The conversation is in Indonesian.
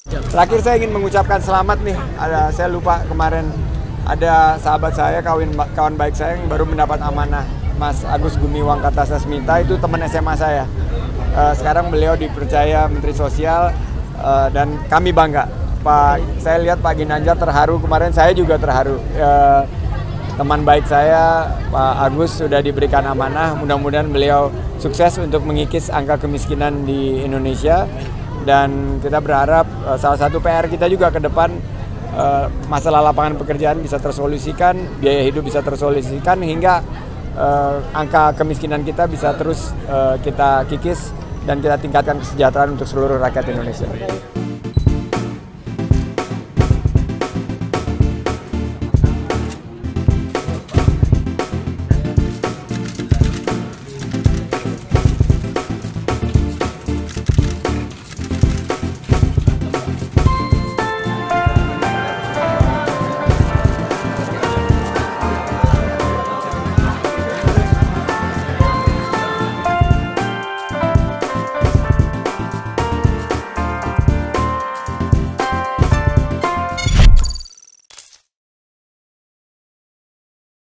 Terakhir saya ingin mengucapkan selamat nih. Saya lupa kemarin ada sahabat saya, kawan baik saya yang baru mendapat amanah, Mas Agus Gumiwang Kartasasmita, itu teman SMA saya. Sekarang beliau dipercaya Menteri Sosial dan kami bangga. Saya lihat Pak Ginanjar terharu, kemarin saya juga terharu. Teman baik saya, Pak Agus, sudah diberikan amanah. Mudah-mudahan beliau sukses untuk mengikis angka kemiskinan di Indonesia. Dan kita berharap salah satu PR kita juga ke depan, masalah lapangan pekerjaan bisa tersolusikan, biaya hidup bisa tersolusikan, hingga angka kemiskinan kita bisa terus kita kikis dan kita tingkatkan kesejahteraan untuk seluruh rakyat Indonesia.